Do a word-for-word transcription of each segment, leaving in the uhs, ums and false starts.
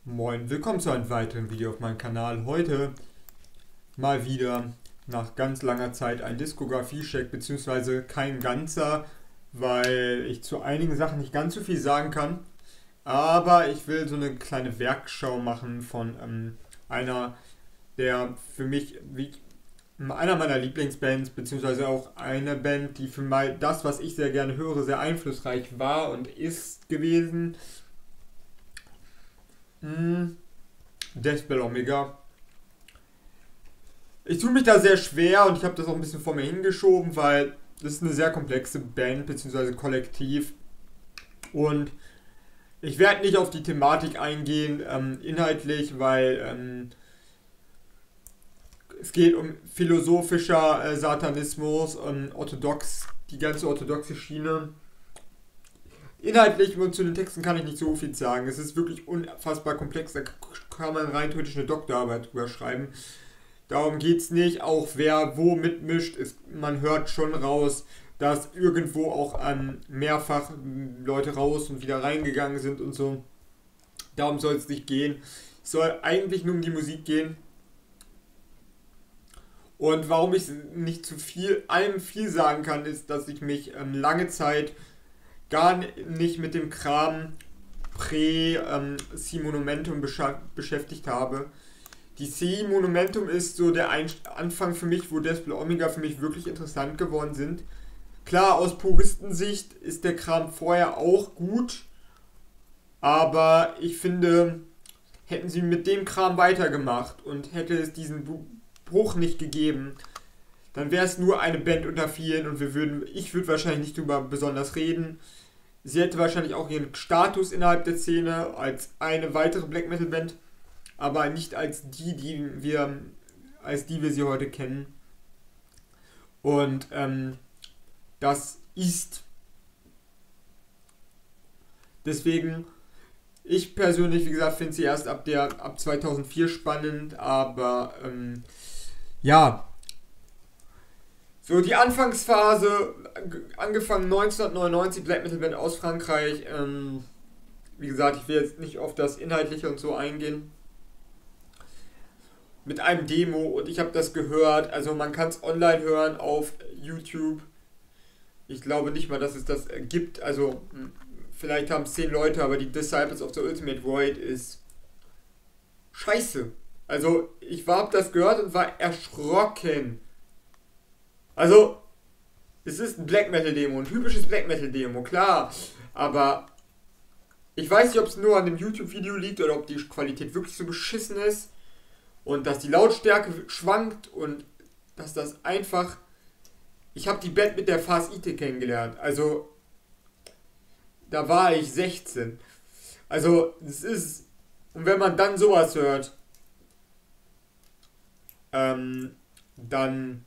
Moin, willkommen zu einem weiteren Video auf meinem Kanal. Heute mal wieder nach ganz langer Zeit ein Diskografie-Check, beziehungsweise kein ganzer, weil ich zu einigen Sachen nicht ganz so viel sagen kann. Aber ich will so eine kleine Werkschau machen von ähm, einer der für mich, wie, einer meiner Lieblingsbands, beziehungsweise auch eine Band, die für mal das, was ich sehr gerne höre, sehr einflussreich war und ist gewesen. Hm, Deathbell Omega. Ich tue mich da sehr schwer und ich habe das auch ein bisschen vor mir hingeschoben, weil das ist eine sehr komplexe Band bzw. Kollektiv. Und ich werde nicht auf die Thematik eingehen, ähm, inhaltlich, weil ähm, es geht um philosophischer äh, Satanismus, ähm, orthodox, die ganze orthodoxe Schiene. Inhaltlich und zu den Texten kann ich nicht so viel sagen. Es ist wirklich unfassbar komplex, da kann man rein theoretisch eine Doktorarbeit drüber schreiben. Darum geht es nicht, auch wer wo mitmischt, ist, man hört schon raus, dass irgendwo auch ähm, mehrfach Leute raus und wieder reingegangen sind und so. Darum soll es nicht gehen. Es soll eigentlich nur um die Musik gehen. Und warum ich nicht zu viel, allem viel sagen kann, ist, dass ich mich ähm, lange Zeit gar nicht mit dem Kram Prä-C Monumentum beschäftigt habe. Die C Monumentum ist so der Anfang für mich, wo Deathbell Omega für mich wirklich interessant geworden sind. Klar, aus Puristensicht ist der Kram vorher auch gut, aber ich finde, hätten sie mit dem Kram weitergemacht und hätte es diesen Bruch nicht gegeben, dann wäre es nur eine Band unter vielen und wir würden, ich würde wahrscheinlich nicht drüber besonders reden. Sie hätte wahrscheinlich auch ihren Status innerhalb der Szene als eine weitere Black Metal Band, aber nicht als die, die wir, als die wir sie heute kennen. Und ähm, das ist deswegen, ich persönlich, wie gesagt, finde sie erst ab der ab zweitausendvier spannend, aber ähm, ja. So, die Anfangsphase, angefangen neunzehnhundertneunundneunzig, Black Metal Band aus Frankreich. Ähm, wie gesagt, ich will jetzt nicht auf das Inhaltliche und so eingehen. Mit einem Demo und ich habe das gehört. Also man kann es online hören auf YouTube. Ich glaube nicht mal, dass es das gibt. Also vielleicht haben es zehn Leute, aber die Disciples of the Ultimate Void ist scheiße. Also ich habe das gehört und war erschrocken. Also, es ist ein Black Metal Demo, ein typisches Black Metal Demo, klar. Aber ich weiß nicht, ob es nur an dem YouTube-Video liegt oder ob die Qualität wirklich so beschissen ist. Und dass die Lautstärke schwankt und dass das einfach... Ich habe die Band mit der Fast Ite kennengelernt. Also, da war ich sechzehn. Also, es ist... Und wenn man dann sowas hört, ähm, dann...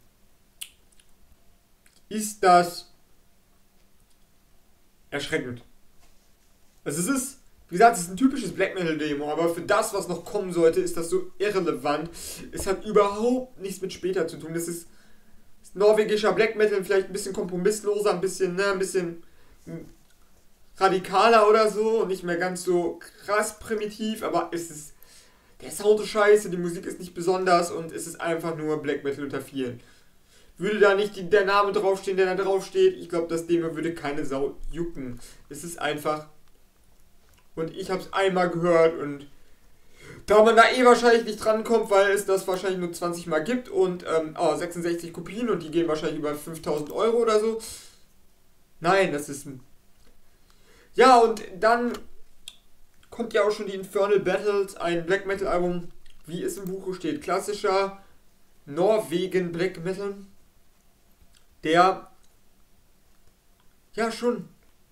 ist das erschreckend. Also es ist, wie gesagt, es ist ein typisches Black Metal Demo, aber für das, was noch kommen sollte, ist das so irrelevant. Es hat überhaupt nichts mit später zu tun. Das ist, ist norwegischer Black Metal, vielleicht ein bisschen kompromissloser, ein bisschen, ne, ein bisschen radikaler oder so und nicht mehr ganz so krass primitiv, aber es ist, der Sound ist scheiße, die Musik ist nicht besonders und es ist einfach nur Black Metal unter vielen. Würde da nicht die, der Name draufstehen, der da draufsteht, ich glaube, das Demo würde keine Sau jucken. Es ist einfach... Und ich habe es einmal gehört und da man da eh wahrscheinlich nicht drankommt, weil es das wahrscheinlich nur zwanzig Mal gibt und ähm, oh, sechsundsechzig Kopien und die gehen wahrscheinlich über fünftausend Euro oder so. Nein, das ist... ein... Ja, und dann kommt ja auch schon die Infernal Battles, ein Black Metal Album, wie es im Buche steht. Klassischer Norwegen Black Metal, der ja schon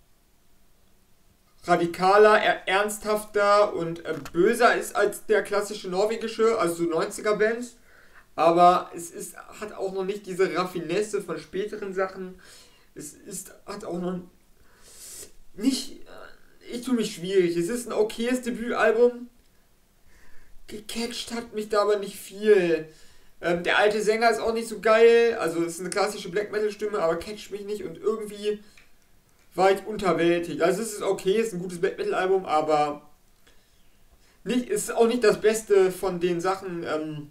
radikaler, ernsthafter und äh, böser ist als der klassische norwegische, also so neunziger Bands. Aber es ist, hat auch noch nicht diese Raffinesse von späteren Sachen. Es ist, hat auch noch nicht, ich tue mich schwierig. Es ist ein okayes Debütalbum. Gecatcht hat mich da aber nicht viel. Ähm, der alte Sänger ist auch nicht so geil, also es ist eine klassische Black Metal Stimme, aber catcht mich nicht und irgendwie war ich unterwältigt. Also es ist okay, es ist ein gutes Black Metal Album, aber nicht, ist auch nicht das Beste von den Sachen, ähm,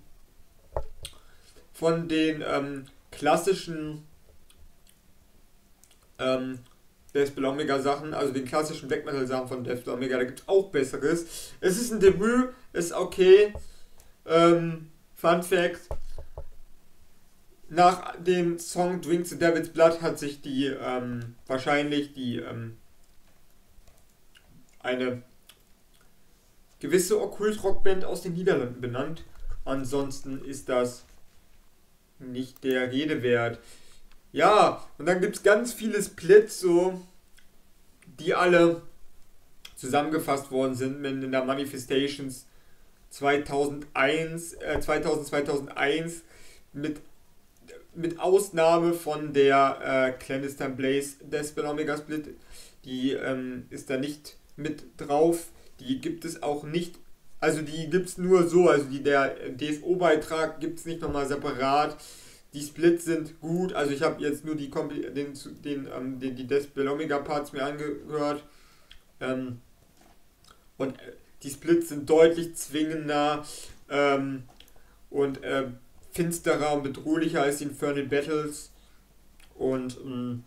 von den ähm, klassischen ähm, Deathbell Omega Sachen, also den klassischen Black Metal Sachen von Deathbell Omega, da gibt es auch Besseres. Es ist ein Debüt, ist okay. Ähm, Fun Fact: Nach dem Song Drink the Devil's Blood hat sich die, ähm, wahrscheinlich die, ähm, eine gewisse Okkult-Rockband aus den Niederlanden benannt. Ansonsten ist das nicht der Rede wert. Ja, und dann gibt es ganz viele Splits, so, die alle zusammengefasst worden sind in der Manifestations zweitausendeins, äh, zweitausend, zweitausendeins mit, mit Ausnahme von der äh, Clandestine Blaze Deathbell Omega Split. Die ähm, ist da nicht mit drauf. Die gibt es auch nicht. Also die gibt es nur so. Also die, der D S O-Beitrag gibt es nicht nochmal separat. Die Splits sind gut. Also ich habe jetzt nur die, den, den, ähm, den, die Deathbell Omega Parts mir angehört. Ähm, und die Splits sind deutlich zwingender ähm, und äh, finsterer und bedrohlicher als die Infernal Battles. Und ähm,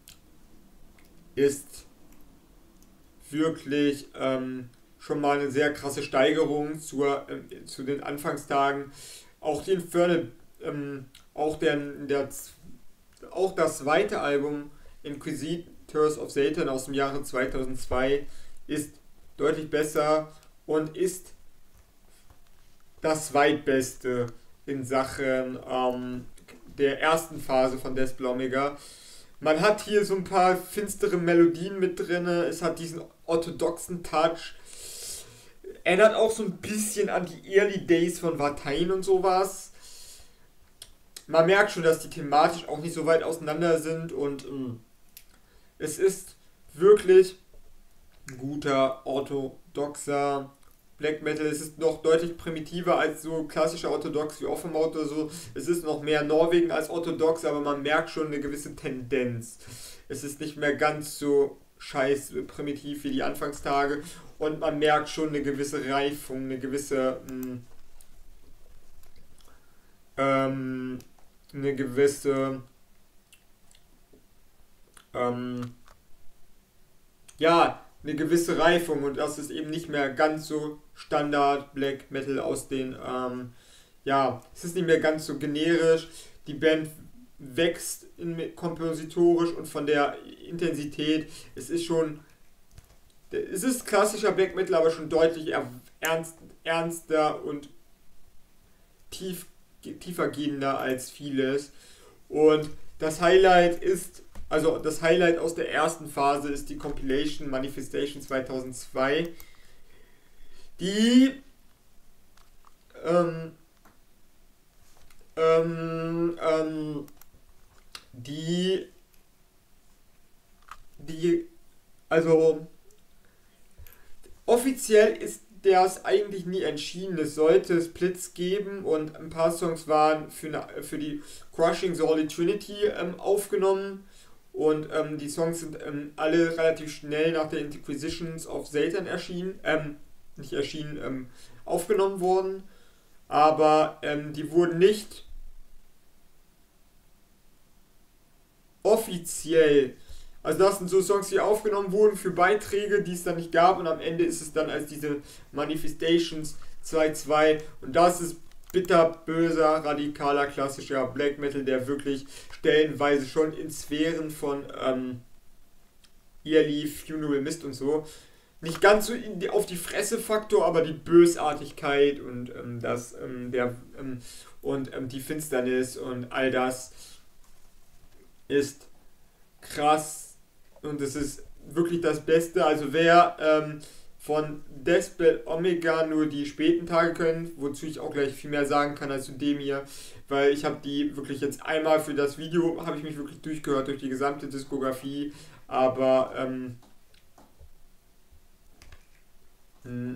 ist wirklich ähm, schon mal eine sehr krasse Steigerung zur, äh, zu den Anfangstagen. Auch die Infernal, ähm, auch, der, der, auch das zweite Album Inquisitors of Satan aus dem Jahre zweitausendzwei ist deutlich besser und ist das zweitbeste in Sachen ähm, der ersten Phase von Deathbell Omega. Man hat hier so ein paar finstere Melodien mit drin, es hat diesen orthodoxen Touch, erinnert auch so ein bisschen an die Early Days von Watain und sowas. Man merkt schon, dass die thematisch auch nicht so weit auseinander sind und ähm, es ist wirklich ein guter orthodoxer Black Metal. Es ist noch deutlich primitiver als so klassischer Orthodox wie Offenmouth oder so. Es ist noch mehr Norwegen als Orthodox, aber man merkt schon eine gewisse Tendenz. Es ist nicht mehr ganz so scheiß primitiv wie die Anfangstage und man merkt schon eine gewisse Reifung, eine gewisse mh, ähm, eine gewisse ähm, ja, eine gewisse Reifung und das ist eben nicht mehr ganz so Standard Black Metal aus den, ähm, ja, es ist nicht mehr ganz so generisch. Die Band wächst in, kompositorisch und von der Intensität. Es ist schon, es ist klassischer Black Metal, aber schon deutlich ernst, ernster und tief, tiefergehender als vieles. Und das Highlight ist Also das Highlight aus der ersten Phase ist die Compilation Manifestation zweitausendzwei, die ähm, ähm, ähm, die die also offiziell ist das eigentlich nie entschieden. Es sollte Splits geben und ein paar Songs waren für, eine, für die Crushing the Holy Trinity ähm, aufgenommen. Und ähm, die Songs sind ähm, alle relativ schnell nach der Inquisitions of Satan erschienen, ähm, nicht erschienen, ähm, aufgenommen worden. Aber ähm, die wurden nicht offiziell, also das sind so Songs, die aufgenommen wurden für Beiträge, die es dann nicht gab. Und am Ende ist es dann als diese Manifestations zwei Punkt zwei. Und das ist bitterböser, radikaler, klassischer Black Metal, der wirklich stellenweise schon in Sphären von ähm, Yearly, Funeral Mist und so, nicht ganz so in die, auf die Fresse Faktor, aber die Bösartigkeit und ähm, das, ähm, der, ähm, und ähm, die Finsternis und all das ist krass und es ist wirklich das Beste. Also wer ähm, von Deathbell Omega nur die späten Tage können, wozu ich auch gleich viel mehr sagen kann als zu dem hier, weil ich habe die wirklich jetzt einmal für das Video, habe ich mich wirklich durchgehört durch die gesamte Diskografie, aber ähm, mh,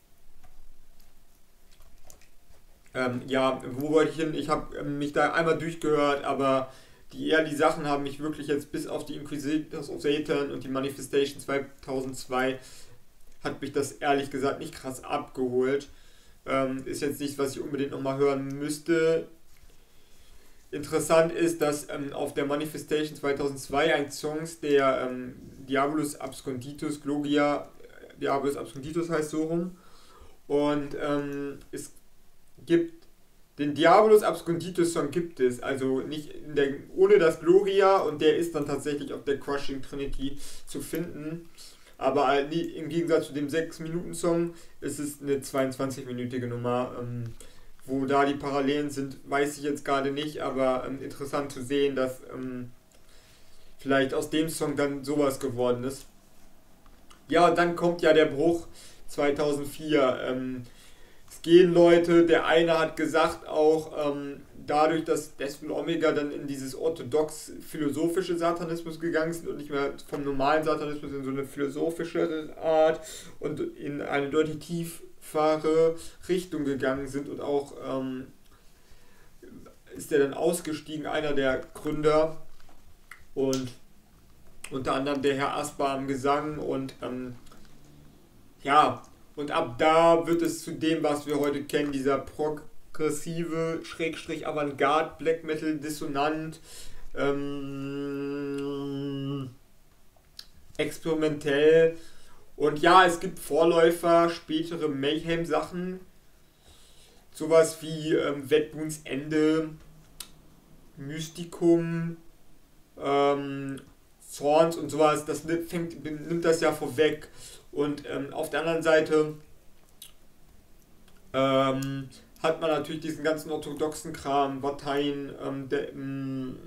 ähm, ja, wo wollte ich hin? Ich habe ähm, mich da einmal durchgehört, aber die eher die Sachen haben mich wirklich jetzt bis auf die Inquisitors of Satan und die Manifestation zweitausendzwei hat mich das ehrlich gesagt nicht krass abgeholt. Ähm, ist jetzt nichts, was ich unbedingt nochmal hören müsste. Interessant ist, dass ähm, auf der Manifestation zweitausendzwei ein Song, der ähm, Diabolus Absconditus, Gloria, äh, Diabolus Absconditus heißt so rum. Und ähm, es gibt den Diabolus Absconditus Song gibt es, also nicht in der, ohne das Gloria, und der ist dann tatsächlich auf der Crushing Trinity zu finden. Aber halt nie, im Gegensatz zu dem sechs Minuten Song ist es eine zweiundzwanzig-minütige Nummer. Ähm, wo da die Parallelen sind, weiß ich jetzt gerade nicht, aber ähm, interessant zu sehen, dass ähm, vielleicht aus dem Song dann sowas geworden ist. Ja, und dann kommt ja der Bruch zweitausendvier. Ähm, es gehen Leute, der eine hat gesagt auch, ähm, dadurch, dass Deathbell Omega dann in dieses orthodox-philosophische Satanismus gegangen sind und nicht mehr vom normalen Satanismus in so eine philosophische Art und in eine deutlich tiefere Richtung gegangen sind und auch ähm, ist er dann ausgestiegen, einer der Gründer, und unter anderem der Herr Asper am Gesang, und ähm, ja, und ab da wird es zu dem, was wir heute kennen, dieser progressive, Schrägstrich Avantgarde, Black Metal, dissonant, ähm, experimentell. Und ja, es gibt Vorläufer, spätere Mayhem-Sachen, sowas wie ähm, Wetboons Ende, Mystikum, ähm, Thorns und sowas, das fängt, nimmt das ja vorweg. Und ähm, auf der anderen Seite ähm, hat man natürlich diesen ganzen orthodoxen Kram, Watain, ähm, der, ähm,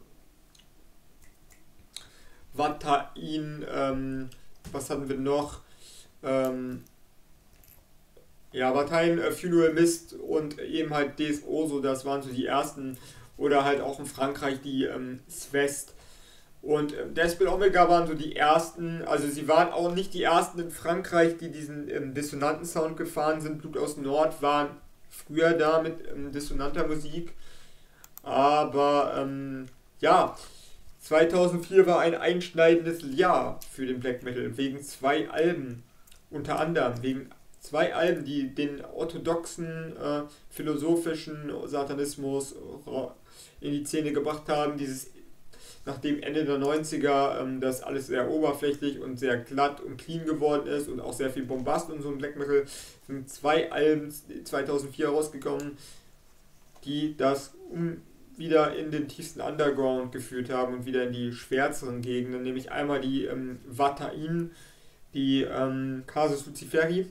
Watain, ähm, was hatten wir noch? Ähm, ja, Watain, äh, Funeral Mist und eben halt D S O, so das waren so die ersten. Oder halt auch in Frankreich die ähm, Svest. Und ähm, Deathbell Omega waren so die ersten, also sie waren auch nicht die ersten in Frankreich, die diesen ähm, dissonanten Sound gefahren sind. Blut aus Nord waren früher da mit ähm, dissonanter Musik. Aber ähm, ja, zweitausendvier war ein einschneidendes Jahr für den Black Metal, wegen zwei Alben, unter anderem wegen zwei Alben, die den orthodoxen, äh, philosophischen Satanismus in die Szene gebracht haben. Dieses, nachdem Ende der neunziger ähm, das alles sehr oberflächlich und sehr glatt und clean geworden ist und auch sehr viel Bombast und so ein Black Metal, sind zwei Alben zweitausendvier rausgekommen, die das um wieder in den tiefsten Underground geführt haben und wieder in die schwärzeren Gegenden, nämlich einmal die ähm, Watain, die ähm, Casus Luciferi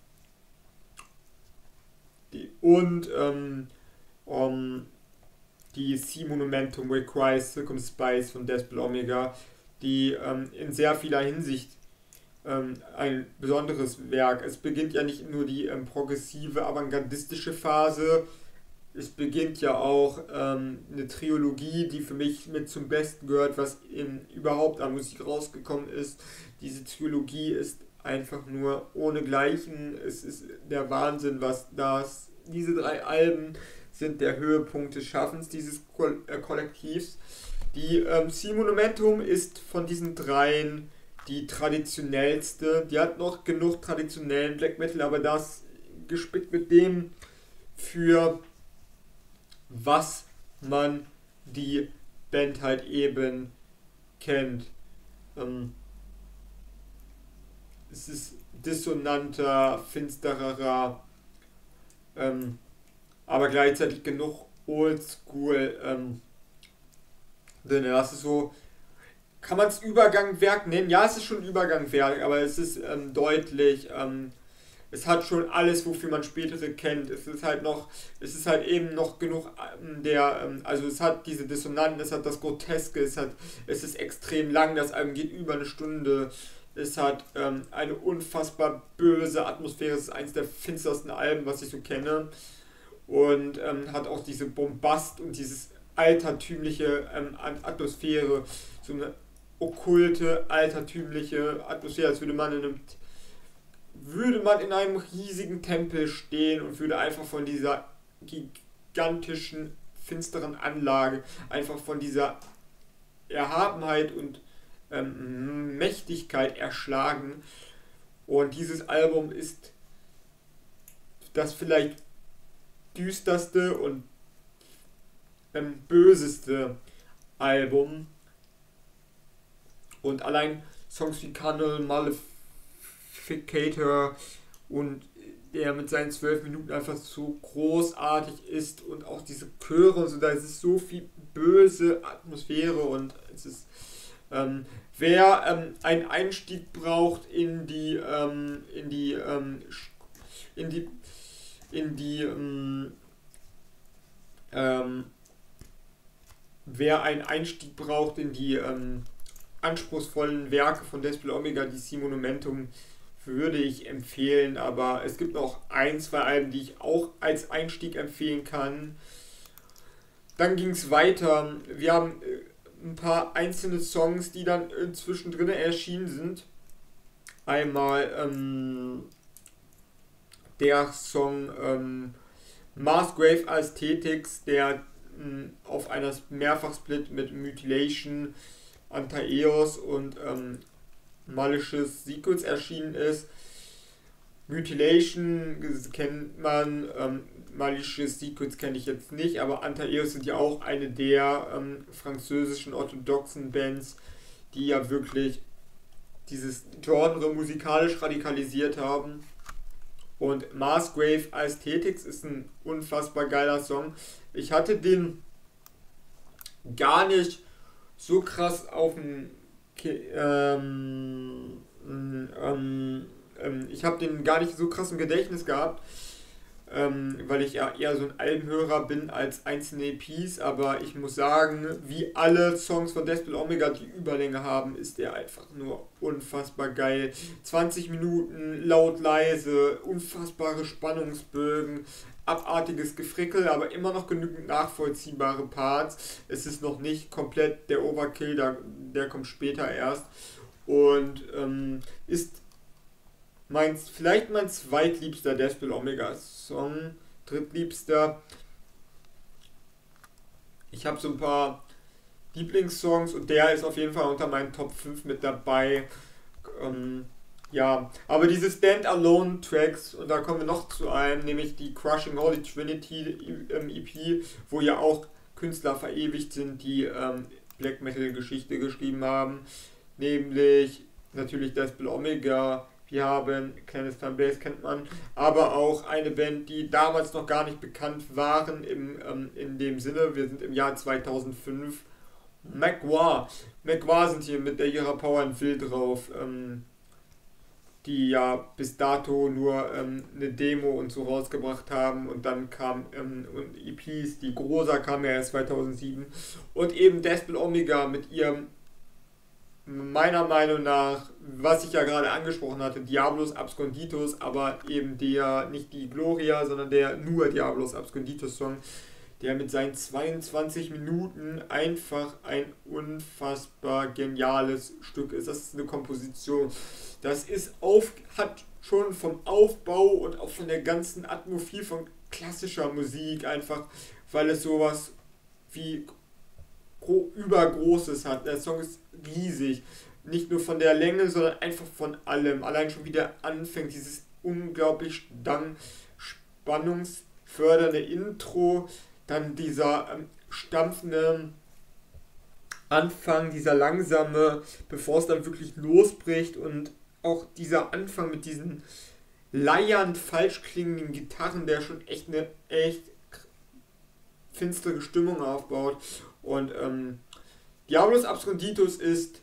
die, und ähm, um, die C Monumentum Requires Circumspice von Deathbell Omega, die ähm, in sehr vieler Hinsicht ähm, ein besonderes Werk. Es beginnt ja nicht nur die ähm, progressive, avantgardistische Phase, es beginnt ja auch ähm, eine Trilogie, die für mich mit zum Besten gehört, was in, überhaupt an Musik rausgekommen ist. Diese Trilogie ist einfach nur ohnegleichen. Es ist der Wahnsinn, was das. Diese drei Alben sind der Höhepunkt des Schaffens dieses Ko äh, Kollektivs. Die ähm, C Monumentum ist von diesen dreien die traditionellste. Die hat noch genug traditionellen Black Metal, aber das gespickt mit dem, für was man die Band halt eben kennt. Ähm, es ist dissonanter, finstererer, ähm, aber gleichzeitig genug Oldschool ähm, drin. Das ist so, kann man es Übergangwerk nennen? Ja, es ist schon Übergangwerk, aber es ist ähm, deutlich, ähm, es hat schon alles, wofür man spätere kennt. Es ist halt noch, es ist halt eben noch genug ähm, der, ähm, also es hat diese Dissonanten, es hat das Groteske, es hat, es ist extrem lang, das Album geht über eine Stunde. Es hat ähm, eine unfassbar böse Atmosphäre, es ist eines der finstersten Alben, was ich so kenne. Und ähm, hat auch diese Bombast und dieses altertümliche ähm, Atmosphäre, so eine okkulte, altertümliche Atmosphäre, als würde man in einem würde man in einem riesigen Tempel stehen und würde einfach von dieser gigantischen, finsteren Anlage, einfach von dieser Erhabenheit und ähm, Mächtigkeit erschlagen. Und dieses Album ist das vielleicht düsterste und ähm, böseste Album. Und allein Songs wie Carnal, Maleficator und der mit seinen zwölf Minuten einfach so großartig ist und auch diese Chöre und so, da ist so viel böse Atmosphäre und es ist, ähm, wer ähm, einen Einstieg braucht in die, ähm, in die, ähm, in die, in die, ähm, ähm, wer einen Einstieg braucht in die ähm, anspruchsvollen Werke von Deathspell Omega, D C Monumentum, würde ich empfehlen, aber es gibt noch ein, zwei Alben, die ich auch als Einstieg empfehlen kann. Dann ging es weiter. Wir haben ein paar einzelne Songs, die dann zwischendrin erschienen sind. Einmal ähm, der Song ähm, Marsgrave Aesthetics, der ähm, auf einer Mehrfachsplit mit Mutilation, Antaeus und ähm, Malicious Secrets erschienen ist. Mutilation kennt man, ähm, Malicious Secrets kenne ich jetzt nicht, aber Antaeus sind ja auch eine der ähm, französischen orthodoxen Bands, die ja wirklich dieses Genre musikalisch radikalisiert haben. Und Marsgrave Aesthetics ist ein unfassbar geiler Song. Ich hatte den gar nicht so krass auf dem ähm, ähm, ähm, ich habe den gar nicht so krass im Gedächtnis gehabt, ähm, weil ich ja eher so ein Albenhörer bin als einzelne E Ps, aber ich muss sagen, wie alle Songs von Deathspell Omega, die Überlänge haben, ist der einfach nur unfassbar geil. zwanzig Minuten, laut, leise, unfassbare Spannungsbögen, abartiges Gefrickel, aber immer noch genügend nachvollziehbare Parts. Es ist noch nicht komplett der Overkill, der, der kommt später erst und ähm, ist mein, vielleicht mein zweitliebster Deathspell Omega Song, drittliebster. Ich habe so ein paar Lieblingssongs und der ist auf jeden Fall unter meinen Top fünf mit dabei. Ähm, ja, aber diese Stand-Alone-Tracks, und da kommen wir noch zu einem, nämlich die Crushing Holy Trinity ähm, E P, wo ja auch Künstler verewigt sind, die ähm, Black Metal-Geschichte geschrieben haben, nämlich natürlich Deathspell Omega. Wir haben Kleines Fanbase, kennt man, aber auch eine Band, die damals noch gar nicht bekannt waren im, ähm, in dem Sinne. Wir sind im Jahr zweitausendfünf. Magua. Magua sind hier mit der ihrer Power and Will drauf, ähm, die ja bis dato nur ähm, eine Demo und so rausgebracht haben und dann kam ähm, und E Ps, die Grosa kam ja erst zweitausendsieben und eben Deathspell Omega mit ihrem, meiner Meinung nach, was ich ja gerade angesprochen hatte, Diabolus Absconditus, aber eben der, nicht die Gloria, sondern der nur Diabolus Absconditus Song, der mit seinen zweiundzwanzig Minuten einfach ein unfassbar geniales Stück ist. Das ist eine Komposition. Das ist auf, hat schon vom Aufbau und auch von der ganzen Atmosphäre von klassischer Musik einfach, weil es sowas wie übergroßes hat. Der Song ist riesig. Nicht nur von der Länge, sondern einfach von allem. Allein schon wie der anfängt, dieses unglaublich dann spannungsfördernde Intro, dann dieser ähm, stampfende Anfang, dieser langsame, bevor es dann wirklich losbricht und auch dieser Anfang mit diesen leiernd falsch klingenden Gitarren, der schon echt eine echt finstere Stimmung aufbaut. Und ähm, Diabolus Absconditus ist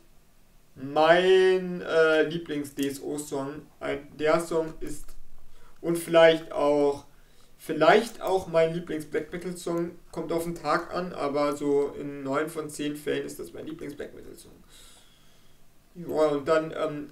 mein äh, Lieblings-D S O-Song. Der Song ist und vielleicht auch vielleicht auch mein Lieblings-Black Metal-Song, kommt auf den Tag an, aber so in neun von zehn Fällen ist das mein Lieblings-Black Metal-Song. Ja, und dann ähm,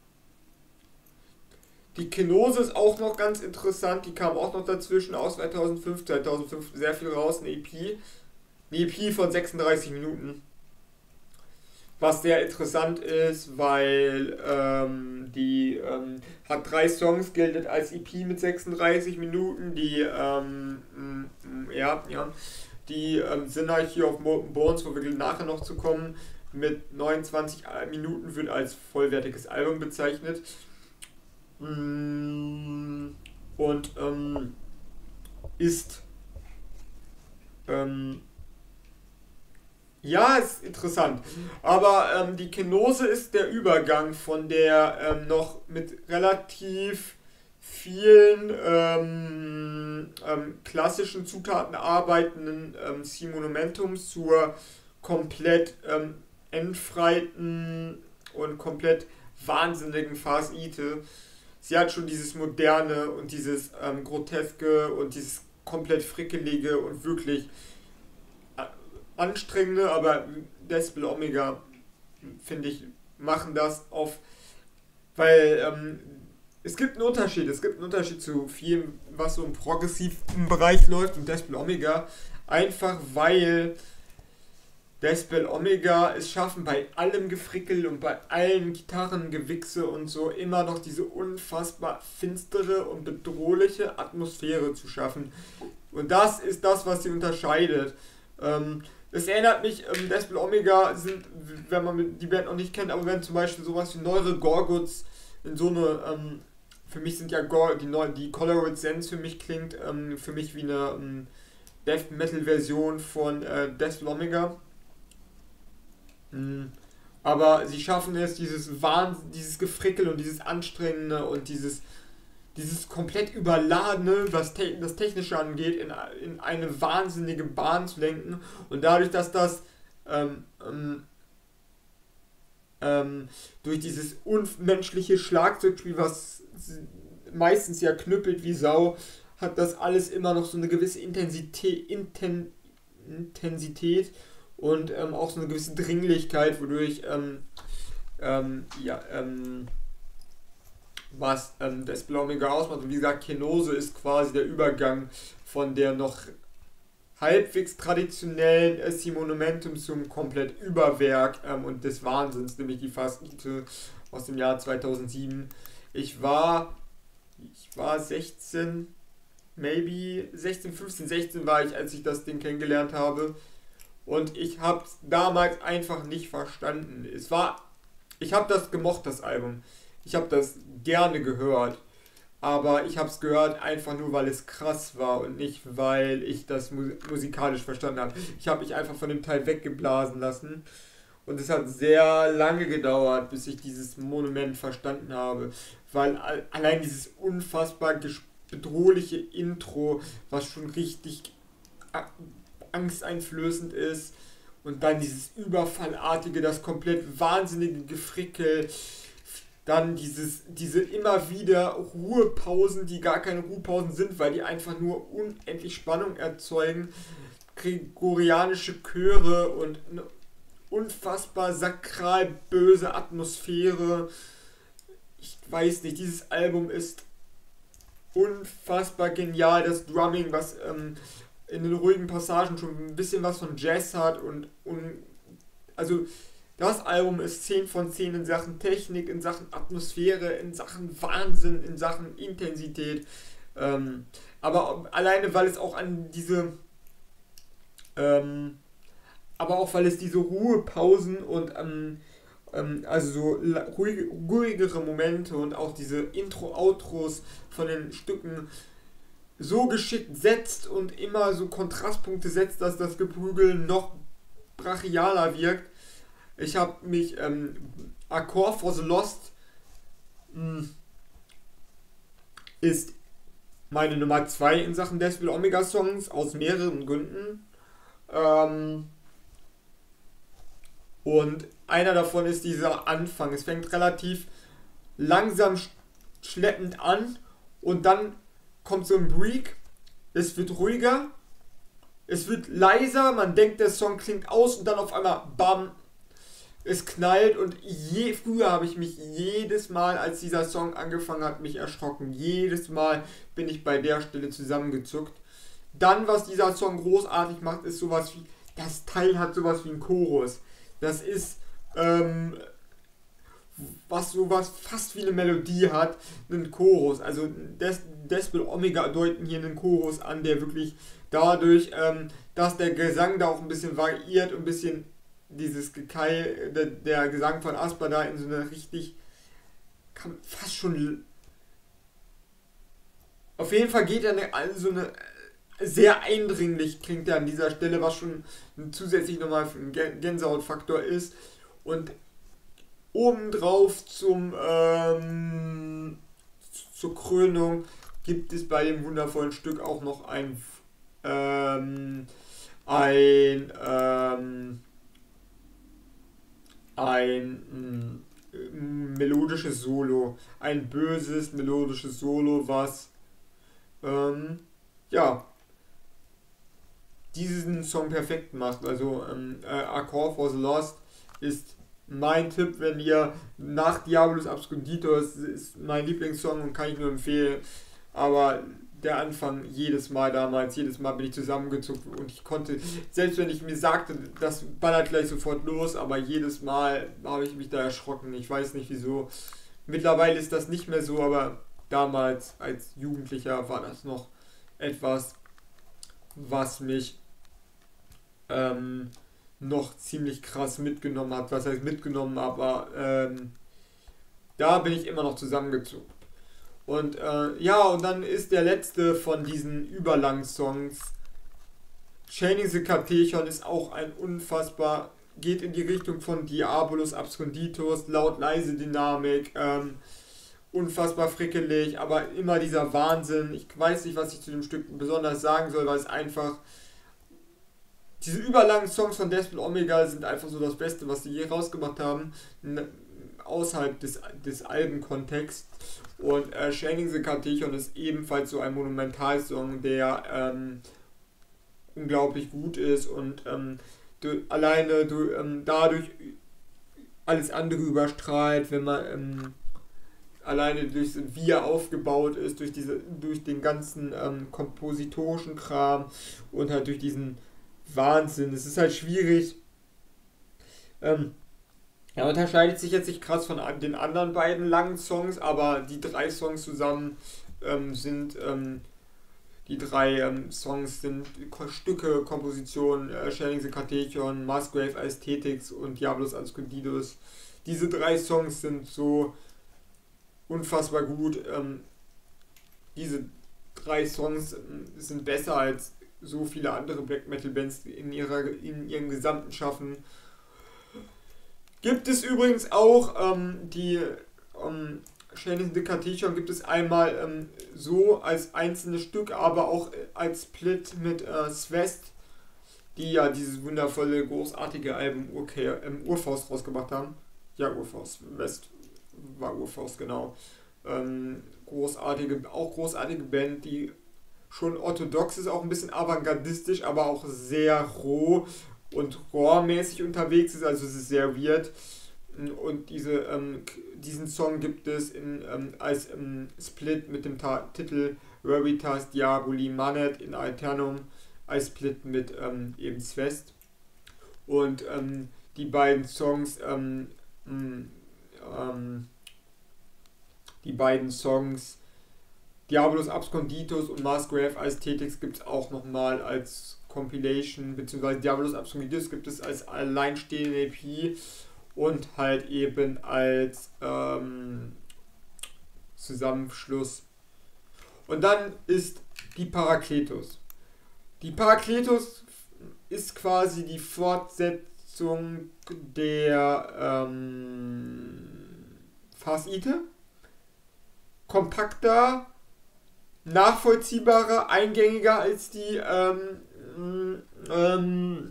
die Kenose ist auch noch ganz interessant, die kam auch noch dazwischen aus zweitausendfünf, zweitausendfünf sehr viel raus, eine E P. Eine E P von sechsunddreißig Minuten. Was sehr interessant ist, weil ähm, die ähm, hat drei Songs, gilt als E P mit sechsunddreißig Minuten. Die, ähm, m, ja, ja, die ähm, sind halt hier auf Molten Bones, wo wir nachher noch zu kommen, mit neunundzwanzig Minuten wird als vollwertiges Album bezeichnet. Mm, Und ähm, ist, ähm, ja, ist interessant. Aber ähm, die Kenose ist der Übergang von der ähm, noch mit relativ vielen ähm, ähm, klassischen Zutaten arbeitenden ähm, C Monumentum zur komplett ähm, entfreiten und komplett wahnsinnigen Fars Ite. Sie hat schon dieses Moderne und dieses ähm, Groteske und dieses komplett Frickelige und wirklich äh, anstrengende, aber Decibel Omega, finde ich, machen das auf, weil ähm, es gibt einen Unterschied, es gibt einen Unterschied zu vielem, was so im progressiven Bereich läuft und Decibel Omega, einfach weil Decibel Omega es schaffen, bei allem Gefrickel und bei allen Gitarrengewichse und so immer noch diese unfassbar finstere und bedrohliche Atmosphäre zu schaffen. Und das ist das, was sie unterscheidet. Ähm, es erinnert mich, ähm, Decibel Omega sind, wenn man die Band noch nicht kennt, aber wenn zum Beispiel sowas wie Neure Gorguts in so eine, ähm, für mich sind ja Gor die, Neu die Colored Sense für mich klingt, ähm, für mich wie eine ähm, Death Metal Version von äh, Decibel Omega. Mm. Aber sie schaffen es, dieses Wahnsinn, dieses Gefrickel und dieses Anstrengende und dieses, dieses komplett Überladene, was te das Technische angeht, in, in eine wahnsinnige Bahn zu lenken. Und dadurch, dass das ähm, ähm, ähm, durch dieses unmenschliche Schlagzeugspiel, was meistens ja knüppelt wie Sau, hat das alles immer noch so eine gewisse Intensität, Inten Intensität und ähm, auch so eine gewisse Dringlichkeit, wodurch ähm, ähm, ja, ähm, was ähm, das Blaumiger ausmacht. Und wie gesagt, Kenose ist quasi der Übergang von der noch halbwegs traditionellen äh, C Monumentum zum komplett Überwerk ähm, und des Wahnsinns, nämlich die Fars Ite aus dem Jahr zweitausendsieben. Ich war, ich war sechzehn, maybe sechzehn, fünfzehn, sechzehn war ich, als ich das Ding kennengelernt habe. Und ich habe es damals einfach nicht verstanden. Es war, ich habe das gemocht, das Album. Ich habe das gerne gehört. Aber ich habe es gehört einfach nur, weil es krass war und nicht, weil ich das mu musikalisch verstanden habe. Ich habe mich einfach von dem Teil weggeblasen lassen. Und es hat sehr lange gedauert, bis ich dieses Monument verstanden habe. Weil allein dieses unfassbar bedrohliche Intro, was schon richtig angsteinflößend ist, und dann dieses Überfallartige, das komplett wahnsinnige Gefrickel, dann dieses, diese immer wieder Ruhepausen, die gar keine Ruhepausen sind, weil die einfach nur unendlich Spannung erzeugen, gregorianische Chöre und eine unfassbar sakral böse Atmosphäre. Ich weiß nicht, dieses Album ist unfassbar genial, das Drumming, was ähm, in den ruhigen Passagen schon ein bisschen was von Jazz hat und, und also das Album ist zehn von zehn in Sachen Technik, in Sachen Atmosphäre, in Sachen Wahnsinn, in Sachen Intensität. Ähm, aber alleine, weil es auch an diese, ähm, aber auch weil es diese Ruhepausen und ähm, ähm, also so ruhige, ruhigere Momente und auch diese Intro-Outros von den Stücken so geschickt setzt und immer so Kontrastpunkte setzt, dass das Geprügel noch brachialer wirkt. Ich habe mich, ähm, A Call for the Lost mh, ist meine Nummer zwei in Sachen Decibel Omega Songs aus mehreren Gründen. Ähm, und einer davon ist dieser Anfang. Es fängt relativ langsam schleppend an und dann kommt so ein Break, es wird ruhiger, es wird leiser, man denkt, der Song klingt aus und dann auf einmal BAM, es knallt und je früher habe ich mich jedes Mal, als dieser Song angefangen hat, mich erschrocken. Jedes Mal bin ich bei der Stelle zusammengezuckt. Dann, was dieser Song großartig macht, ist sowas wie, das Teil hat sowas wie ein Chorus. Das ist, ähm, was sowas fast wie eine Melodie hat, einen Chorus. Also Des Decibel Omega deuten hier einen Chorus an, der wirklich dadurch, ähm, dass der Gesang da auch ein bisschen variiert und ein bisschen dieses Gekeil, der, der Gesang von Asper da in so eine richtig, fast schon Auf jeden Fall geht er eine, also eine sehr eindringlich klingt er an dieser Stelle, was schon zusätzlich nochmal für einen Gänsehautfaktor ist. Und obendrauf zum ähm, zur Krönung gibt es bei dem wundervollen Stück auch noch ein ähm, ein ähm, ein ähm, melodisches Solo, ein böses melodisches Solo, was ähm, ja diesen Song perfekt macht. Also ähm, äh, A Call for the Lost ist mein Tipp, wenn ihr nach Diabolus Absconditus ist mein Lieblingssong und kann ich nur empfehlen. Aber der Anfang jedes Mal damals, jedes Mal bin ich zusammengezuckt und ich konnte, selbst wenn ich mir sagte, das ballert gleich sofort los, aber jedes Mal habe ich mich da erschrocken. Ich weiß nicht wieso. Mittlerweile ist das nicht mehr so, aber damals als Jugendlicher war das noch etwas, was mich ähm, noch ziemlich krass mitgenommen hat. Was heißt mitgenommen, aber ähm, da bin ich immer noch zusammengezuckt. Und äh, ja, und dann ist der letzte von diesen überlangen Songs. Chaining the Katechon ist auch ein unfassbar, geht in die Richtung von Diabolus Absconditus, laut-leise Dynamik, ähm, unfassbar frickelig, aber immer dieser Wahnsinn. Ich weiß nicht, was ich zu dem Stück besonders sagen soll, weil es einfach, diese überlangen Songs von Deathbell Omega sind einfach so das Beste, was sie je rausgemacht haben, außerhalb des, des Albenkontexts. Und äh, Chaining the Katechon ist ebenfalls so ein Monumentalsong, der ähm, unglaublich gut ist und ähm, du, alleine du, ähm, dadurch alles andere überstrahlt, wenn man ähm, alleine durch wie er aufgebaut ist, durch diese, durch den ganzen ähm, kompositorischen Kram und halt durch diesen Wahnsinn. Es ist halt schwierig. Ähm, er unterscheidet sich jetzt nicht krass von den anderen beiden langen Songs, aber die drei Songs zusammen ähm, sind ähm, die drei ähm, Songs sind Stücke, Kompositionen, äh, Chaining the Katechon, Musgrave Aesthetics und Diabolus Absconditus. Diese drei Songs sind so unfassbar gut. Ähm, diese drei Songs ähm, sind besser als so viele andere Black Metal Bands in, ihrer, in ihrem gesamten Schaffen. Gibt es übrigens auch ähm, die ähm, Chaining the Katechon gibt es einmal ähm, so als einzelnes Stück, aber auch als Split mit äh, Svest, die ja dieses wundervolle, großartige Album Ur ähm, Urfaust rausgemacht haben. Ja, Urfaust, West war Urfaust, genau. Ähm, großartige, auch großartige Band, die schon orthodox ist, auch ein bisschen avantgardistisch, aber auch sehr roh und rohrmäßig unterwegs ist, also es ist sehr weird. Und diese, ähm, diesen Song gibt es in, ähm, als ähm, Split mit dem Ta- Titel Veritas Diaboli Manet in Aeternum, als Split mit ähm, eben Svest. Und ähm, die beiden Songs, ähm, ähm, die beiden Songs Diabolus Absconditus und Musgrave Aesthetics gibt es auch nochmal als Compilation, beziehungsweise Diabolus Absconditus gibt es als alleinstehende E P und halt eben als ähm, Zusammenschluss. Und dann ist die Parakletos. Die Parakletos ist quasi die Fortsetzung der ähm, Farseite. Kompakter, nachvollziehbarer, eingängiger als die ähm, ähm,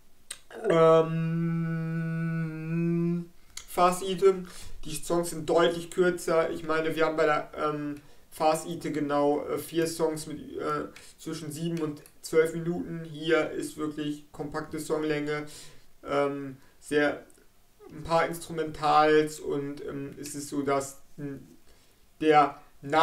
ähm, Farseite. Die Songs sind deutlich kürzer. Ich meine, wir haben bei der ähm, Farseite genau äh, vier Songs mit äh, zwischen sieben und zwölf Minuten. Hier ist wirklich kompakte Songlänge, ähm, sehr ein paar Instrumentals und ähm, es ist so, dass mh, der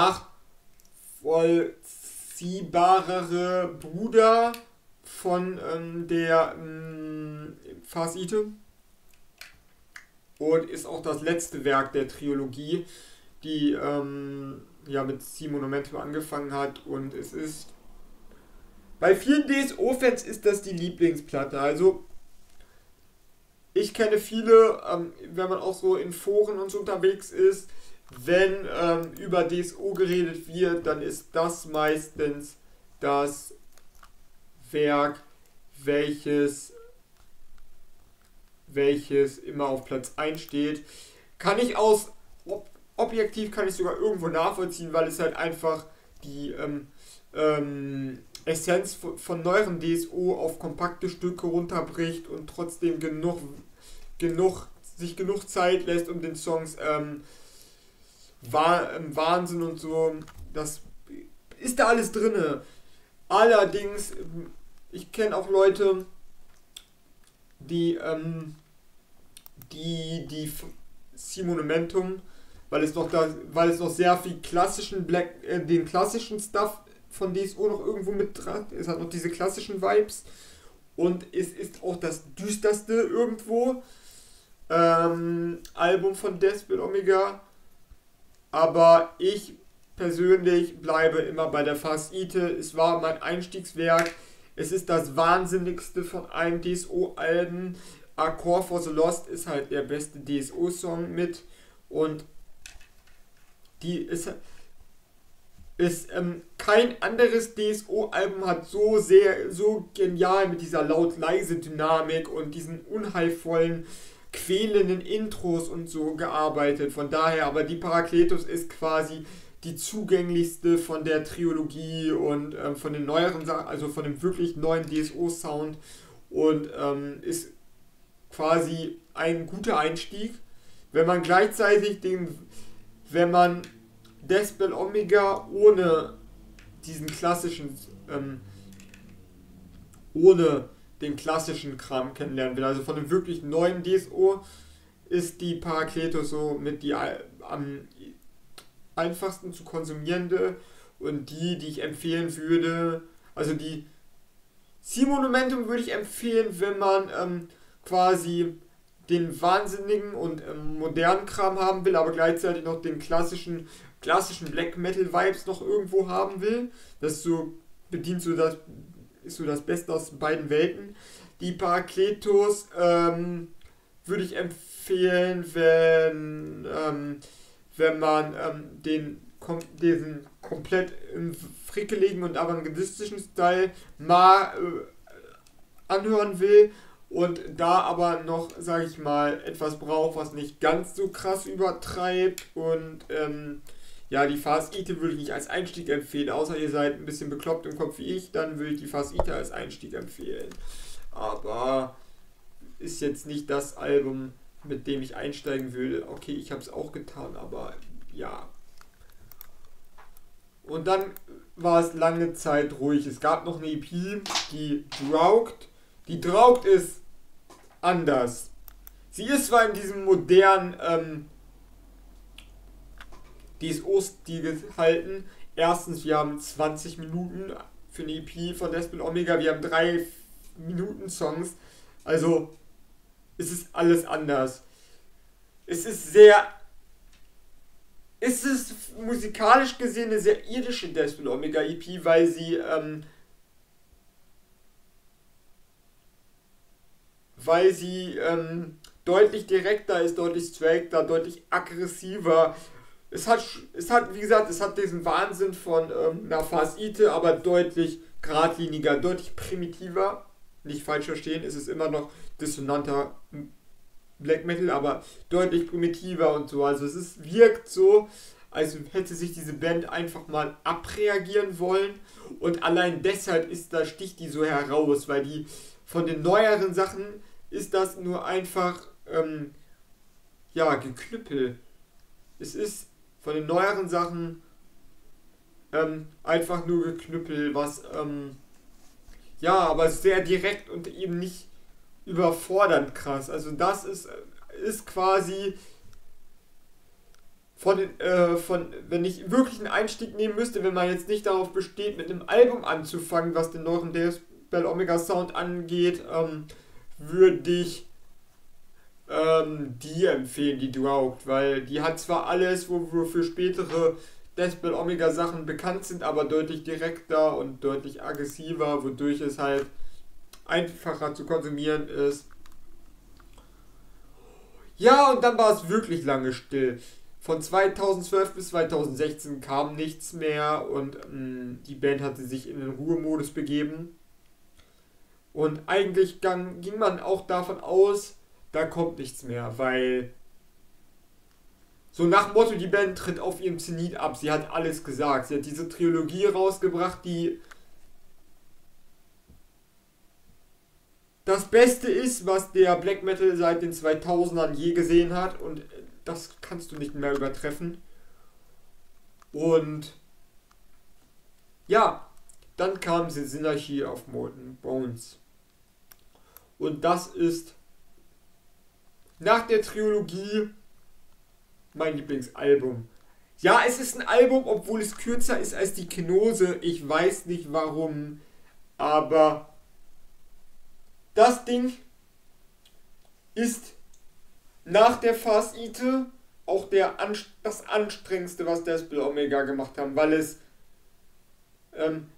nachvollziehbarere Bruder von ähm, der ähm, Farseite und ist auch das letzte Werk der Trilogie, die ähm, ja mit C Monumentum angefangen hat, und es ist bei vielen D S O-Fans ist das die Lieblingsplatte. Also ich kenne viele, ähm, wenn man auch so in Foren und so unterwegs ist, wenn ähm, über D S O geredet wird, dann ist das meistens das Werk, welches, welches immer auf Platz eins steht. Kann ich aus, ob, objektiv kann ich sogar irgendwo nachvollziehen, weil es halt einfach die ähm, ähm, Essenz von, von neueren D S O auf kompakte Stücke runterbricht und trotzdem genug, genug sich genug Zeit lässt, um den Songs ähm, Wah ähm, Wahnsinn und so, das ist da alles drinne. Allerdings, ich kenne auch Leute, die ähm, die die C-Monumentum, weil es noch da, weil es noch sehr viel klassischen Black, äh, den klassischen Stuff von D S O noch irgendwo mit dran. Es hat noch diese klassischen Vibes und es ist auch das düsterste irgendwo ähm, Album von Deathbell Omega. Aber ich persönlich bleibe immer bei der Fast Ite. Es war mein Einstiegswerk. Es ist das wahnsinnigste von allen D S O-Alben. A Call for the Lost ist halt der beste D S O-Song mit. Und die ist, ist ähm, kein anderes D S O-Album hat so sehr, so genial mit dieser laut-leise Dynamik und diesen unheilvollen, quälenden Intros und so gearbeitet. Von daher, aber die Parakletos ist quasi die zugänglichste von der Trilogie und ähm, von den neueren Sachen, also von dem wirklich neuen D S O-Sound und ähm, ist quasi ein guter Einstieg, wenn man gleichzeitig den, wenn man Deathbell Omega ohne diesen klassischen, ähm, ohne den klassischen Kram kennenlernen will. Also von dem wirklich neuen D S O ist die Parakletos so mit die am einfachsten zu konsumierende und die, die ich empfehlen würde, also die C-Monumentum würde ich empfehlen, wenn man ähm, quasi den wahnsinnigen und ähm, modernen Kram haben will, aber gleichzeitig noch den klassischen klassischen Black Metal Vibes noch irgendwo haben will. Das so bedient so das ist so das Beste aus beiden Welten. Die Parakletos ähm, würde ich empfehlen, wenn ähm, wenn man ähm, den kom diesen komplett im frickeligen und avantgardistischen Style mal äh, anhören will und da aber noch, sage ich mal, etwas braucht, was nicht ganz so krass übertreibt und ähm, ja, die Fast Ite würde ich nicht als Einstieg empfehlen, außer ihr seid ein bisschen bekloppt im Kopf wie ich, dann würde ich die Fast Ite als Einstieg empfehlen. Aber ist jetzt nicht das Album, mit dem ich einsteigen würde. Okay, ich habe es auch getan, aber ja. Und dann war es lange Zeit ruhig. Es gab noch eine E P, die Draugt. Die Draugt ist anders. Sie ist zwar in diesem modernen ähm, D S O-Stil gehalten. Erstens, wir haben zwanzig Minuten für eine E P von Deathbell Omega. Wir haben drei Minuten Songs. Also, es ist alles anders. Es ist sehr... Es ist musikalisch gesehen eine sehr irdische Deathbell Omega E P, weil sie... Ähm, weil sie ähm, deutlich direkter ist, deutlich straighter, deutlich aggressiver. Es hat, es hat, wie gesagt, es hat diesen Wahnsinn von ähm, einer Fast Ite, aber deutlich geradliniger, deutlich primitiver. Nicht falsch verstehen, es ist immer noch dissonanter Black Metal, aber deutlich primitiver und so. Also es ist, wirkt so, als hätte sich diese Band einfach mal abreagieren wollen. Und allein deshalb ist da sticht die so heraus, weil die von den neueren Sachen ist das nur einfach ähm, ja, Geknüppel. Es ist von den neueren Sachen ähm, einfach nur Geknüppel, was ähm, ja, aber sehr direkt und eben nicht überfordernd krass. Also das ist, ist quasi von, den, äh, von, wenn ich wirklich einen Einstieg nehmen müsste, wenn man jetzt nicht darauf besteht, mit einem Album anzufangen, was den neueren Deathbell Omega Sound angeht, ähm, würde ich ähm, die empfehlen, die Draugt, weil die hat zwar alles, wofür spätere Deathbell Omega Sachen bekannt sind, aber deutlich direkter und deutlich aggressiver, wodurch es halt einfacher zu konsumieren ist. Ja, und dann war es wirklich lange still. Von zweitausendzwölf bis zweitausendsechzehn kam nichts mehr und mh, die Band hatte sich in den Ruhemodus begeben. Und eigentlich gang, ging man auch davon aus, da kommt nichts mehr, weil so nach dem Motto, die Band tritt auf ihrem Zenit ab. Sie hat alles gesagt. Sie hat diese Trilogie rausgebracht, die das Beste ist, was der Black Metal seit den zweitausendern je gesehen hat. Und das kannst du nicht mehr übertreffen. Und ja, dann kam sie Synarchy of Molten Bones. Und das ist nach der Trilogie mein Lieblingsalbum. Ja, es ist ein Album, obwohl es kürzer ist als die Kenose. Ich weiß nicht warum, aber das Ding ist nach der Farseite auch der, das anstrengendste, was Deathbell Omega gemacht haben, weil es ähm,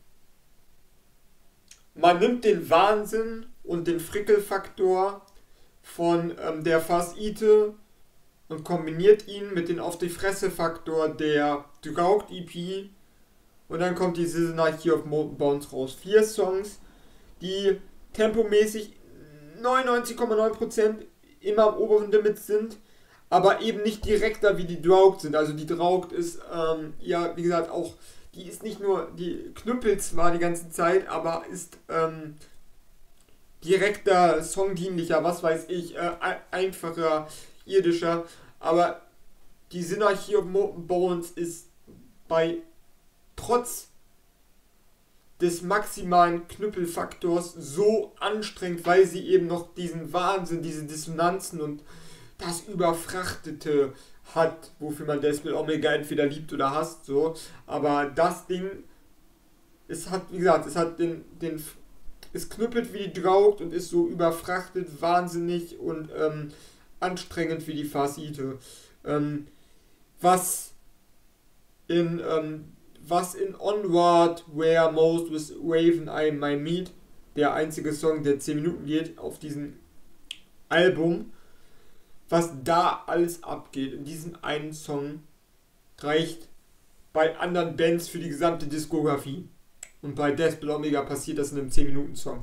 man nimmt den Wahnsinn und den Frickelfaktor von ähm, der Farseite und kombiniert ihn mit dem Auf-die-Fresse-Faktor der Draught-E P und dann kommt die Synarchy of Molten Bones raus. Vier Songs, die tempomäßig neunundneunzig Komma neun Prozent immer am oberen Limit sind, aber eben nicht direkter wie die Draught sind. Also die Draught ist, ähm, ja, wie gesagt, auch, die ist nicht nur, die knüppelt zwar die ganze Zeit, aber ist ähm, direkter, songdienlicher, was weiß ich, äh, einfacher, irdischer, aber die Synarchy of Molten Bones ist bei trotz des maximalen Knüppelfaktors so anstrengend, weil sie eben noch diesen Wahnsinn, diese Dissonanzen und das Überfrachtete hat, wofür man Deathbell Omega entweder liebt oder hasst, so, aber das Ding, es hat, wie gesagt, es hat den, den es knüppelt wie die Draught und ist so überfrachtet, wahnsinnig und ähm, anstrengend wie die Farseite. Ähm, was in ähm, was in Onward, Where Most with Raven I My Meet, der einzige Song, der zehn Minuten geht auf diesem Album, was da alles abgeht in diesem einen Song, reicht bei anderen Bands für die gesamte Diskografie. Und bei Deathbell Omega passiert das in einem zehn Minuten Song.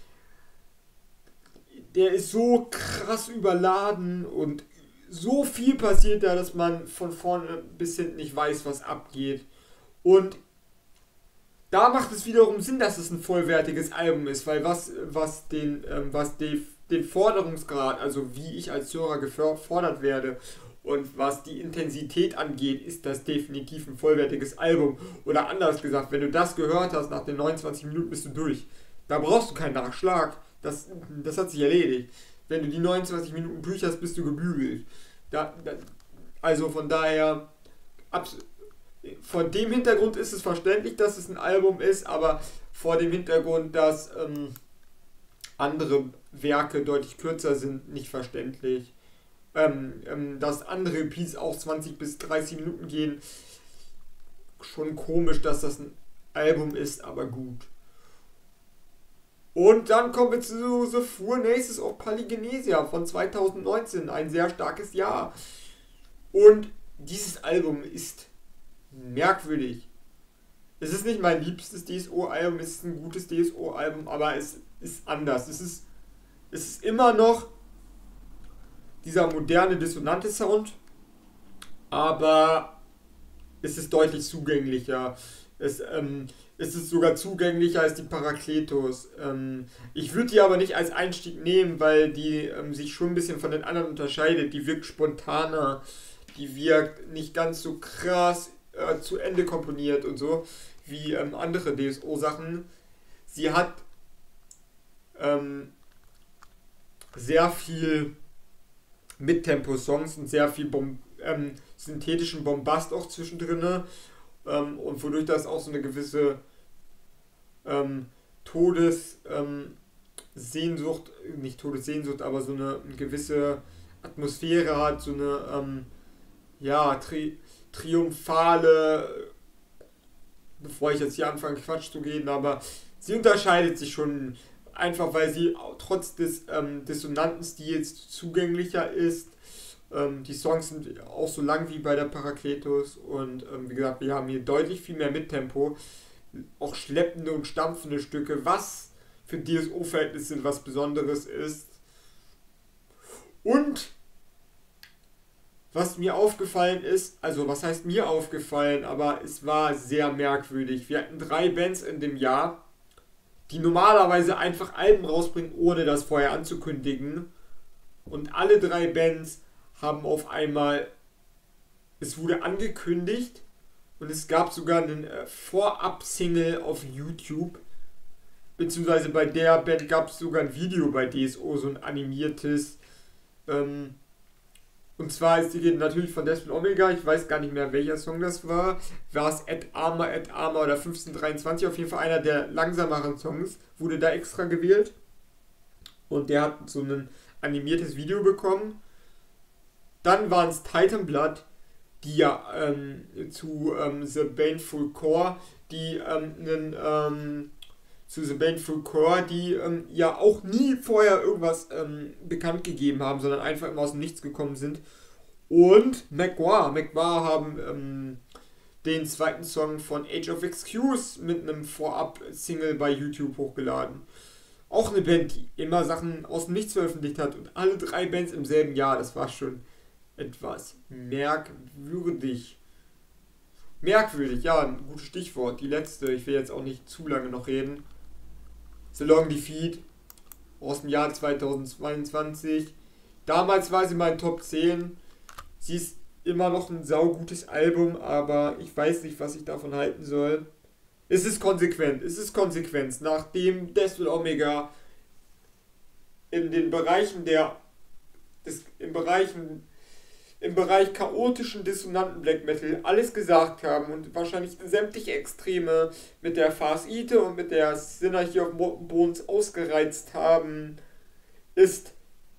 Der ist so krass überladen und so viel passiert da, dass man von vorne bis hinten nicht weiß, was abgeht. Und da macht es wiederum Sinn, dass es ein vollwertiges Album ist, weil was, was, den, ähm, was den, den Forderungsgrad, also wie ich als Hörer gefordert werde und was die Intensität angeht, ist das definitiv ein vollwertiges Album. Oder anders gesagt, wenn du das gehört hast, nach den neunundzwanzig Minuten bist du durch. Da brauchst du keinen Nachschlag. Das, das hat sich erledigt. Wenn du die neunundzwanzig Minuten durch hast, bist du gebügelt. Da, da, also von daher, abs- vor dem Hintergrund ist es verständlich, dass es ein Album ist, aber vor dem Hintergrund, dass ähm, andere Werke deutlich kürzer sind, nicht verständlich. Ähm, ähm, dass andere E Ps auch zwanzig bis dreißig Minuten gehen, schon komisch, dass das ein Album ist, aber gut. Und dann kommen wir zu The Four Naces of Polygenesia von zweitausendneunzehn, ein sehr starkes Jahr. Und dieses Album ist merkwürdig. Es ist nicht mein liebstes D S O-Album, es ist ein gutes D S O-Album, aber es ist anders. Es ist, es ist immer noch dieser moderne, dissonante Sound, aber es ist deutlich zugänglicher. Es, ähm, es ist sogar zugänglicher als die Parakletos. Ähm, ich würde die aber nicht als Einstieg nehmen, weil die ähm, sich schon ein bisschen von den anderen unterscheidet. Die wirkt spontaner, die wirkt nicht ganz so krass äh, zu Ende komponiert und so, wie ähm, andere D S O-Sachen. Sie hat ähm, sehr viel Mittempo-Songs und sehr viel Bom- ähm, synthetischen Bombast auch zwischendrin. Ähm, und wodurch das auch so eine gewisse ähm, Todessehnsucht, ähm, nicht Todessehnsucht, aber so eine, eine gewisse Atmosphäre hat, so eine ähm, ja, tri- triumphale, bevor ich jetzt hier anfange Quatsch zu reden, aber sie unterscheidet sich schon einfach, weil sie trotz des ähm, dissonanten Stils zugänglicher ist Ähm, die Songs sind auch so lang wie bei der Parakletos und ähm, wie gesagt, wir haben hier deutlich viel mehr Mittempo, auch schleppende und stampfende Stücke, was für D S O-Verhältnisse was Besonderes ist. Und was mir aufgefallen ist, also was heißt mir aufgefallen, aber es war sehr merkwürdig. Wir hatten drei Bands in dem Jahr, die normalerweise einfach Alben rausbringen, ohne das vorher anzukündigen. Und alle drei Bands haben auf einmal, es wurde angekündigt und es gab sogar einen äh, Vorab-Single auf YouTube. Beziehungsweise bei der Band gab es sogar ein Video bei D S O, so ein animiertes. Ähm, und zwar ist die Rede natürlich von Death Omega, ich weiß gar nicht mehr welcher Song das war. War es Ad Arma, Ad Arma oder fünfzehn dreiundzwanzig, auf jeden Fall einer der langsameren Songs, wurde da extra gewählt. Und der hat so ein animiertes Video bekommen. Dann waren es Titan Blood, die ja ähm, zu ähm, The Baneful Core, die ähm, einen, ähm, zu The Baneful Core, die ähm, ja auch nie vorher irgendwas ähm, bekannt gegeben haben, sondern einfach immer aus dem Nichts gekommen sind. Und Magua, Magua haben ähm, den zweiten Song von Age of Excuse mit einem Vorab-Single bei YouTube hochgeladen. Auch eine Band, die immer Sachen aus dem Nichts veröffentlicht hat und alle drei Bands im selben Jahr, das war schon etwas merkwürdig. Merkwürdig, ja, ein gutes Stichwort. Die letzte, ich will jetzt auch nicht zu lange noch reden. The Long Defeat aus dem Jahr zweitausendzweiundzwanzig. Damals war sie mein Top zehn. Sie ist immer noch ein saugutes Album, aber ich weiß nicht, was ich davon halten soll. Es ist konsequent, es ist Konsequenz. Nachdem Death Omega in den Bereichen der, des, im Bereichen im Bereich chaotischen, dissonanten Black Metal alles gesagt haben und wahrscheinlich sämtliche Extreme mit der Farce Ite und mit der Synergy of Molten Bones ausgereizt haben, ist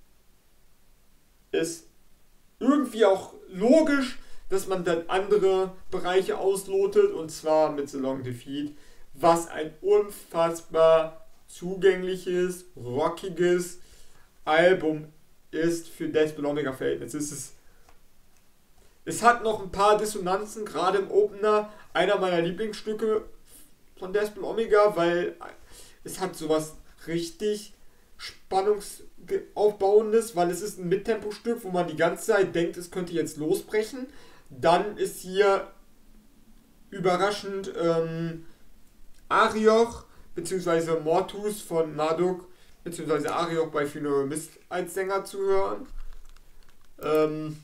es irgendwie auch logisch, dass man dann andere Bereiche auslotet, und zwar mit The Long Defeat, was ein unfassbar zugängliches, rockiges Album ist für Death Omega Verhältnisse. Es ist Es hat noch ein paar Dissonanzen, gerade im Opener. Einer meiner Lieblingsstücke von Death Omega, weil es hat sowas richtig Spannungsaufbauendes, weil es ist ein Mittempo-Stück, wo man die ganze Zeit denkt, es könnte jetzt losbrechen. Dann ist hier überraschend ähm, Arioch bzw. Mortus von Marduk bzw. Arioch bei Funeral Mist als Sänger zu hören. Ähm,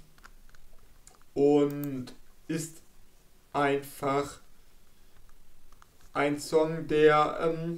Und ist einfach ein Song, der ähm,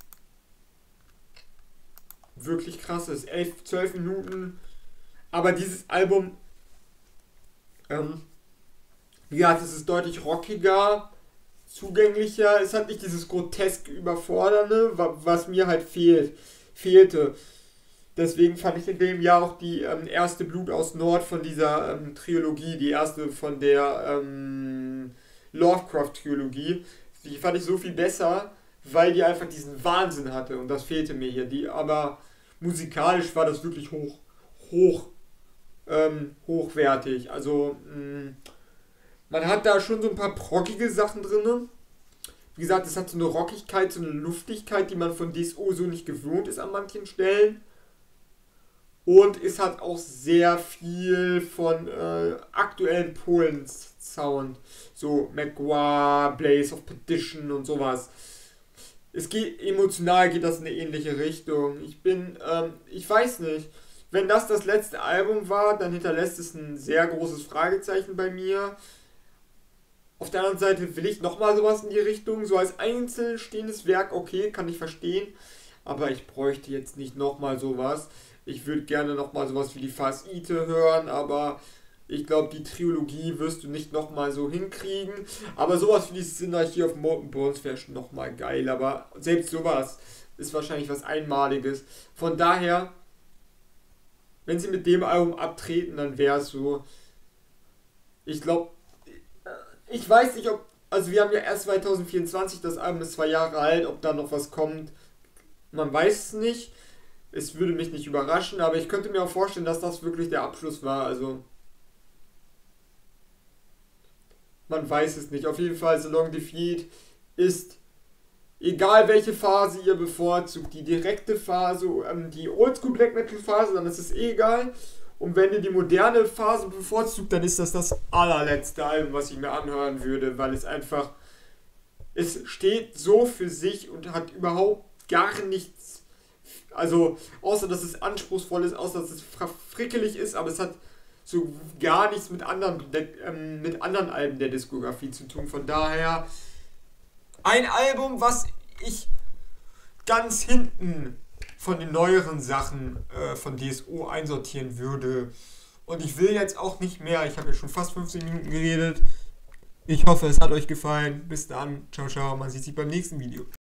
wirklich krass ist. elf, zwölf Minuten. Aber dieses Album, ähm, ja, das ist deutlich rockiger, zugänglicher. Es hat nicht dieses grotesk Überfordernde, was mir halt fehlt, fehlte. Deswegen fand ich in dem Jahr auch die ähm, erste Blut aus Nord von dieser ähm, Trilogie, die erste von der ähm, Lovecraft-Trilogie, die fand ich so viel besser, weil die einfach diesen Wahnsinn hatte, und das fehlte mir hier. Die, aber musikalisch war das wirklich hoch, hoch, ähm, hochwertig. Also mh, man hat da schon so ein paar prockige Sachen drin. Wie gesagt, es hat so eine Rockigkeit, so eine Luftigkeit, die man von D S O so nicht gewohnt ist an manchen Stellen. Und es hat auch sehr viel von äh, aktuellen Polen-Sound. So Magua, Blaze of Perdition und sowas. Es geht, emotional geht das in eine ähnliche Richtung. Ich bin, ähm, ich weiß nicht. Wenn das das letzte Album war, dann hinterlässt es ein sehr großes Fragezeichen bei mir. Auf der anderen Seite will ich nochmal sowas in die Richtung. So als einzeln stehendes Werk, okay, kann ich verstehen. Aber ich bräuchte jetzt nicht nochmal sowas. Ich würde gerne nochmal sowas wie die Farce Ite hören, aber ich glaube, die Trilogie wirst du nicht nochmal so hinkriegen. Aber sowas wie die Synergy of Molten Bones wäre schon nochmal geil. Aber selbst sowas ist wahrscheinlich was Einmaliges. Von daher, wenn sie mit dem Album abtreten, dann wäre es so. Ich glaube, ich weiß nicht, ob. Also, wir haben ja erst zwanzig vierundzwanzig, das Album ist zwei Jahre alt, ob da noch was kommt. Man weiß es nicht. Es würde mich nicht überraschen, aber ich könnte mir auch vorstellen, dass das wirklich der Abschluss war. Also, Man weiß es nicht. Auf jeden Fall, Salon Defeat ist, egal welche Phase ihr bevorzugt, die direkte Phase, ähm, die Oldschool Black Metal Phase, dann ist es eh egal. Und wenn ihr die moderne Phase bevorzugt, dann ist das das allerletzte Album, was ich mir anhören würde, weil es einfach, es steht so für sich und hat überhaupt gar nichts, also außer dass es anspruchsvoll ist, außer dass es frickelig ist, aber es hat so gar nichts mit anderen, ähm, mit anderen Alben der Diskografie zu tun. Von daher ein Album, was ich ganz hinten von den neueren Sachen äh, von D S O einsortieren würde. Und ich will jetzt auch nicht mehr, ich habe ja schon fast fünfzehn Minuten geredet. Ich hoffe, es hat euch gefallen. Bis dann. Ciao, ciao. Man sieht sich beim nächsten Video.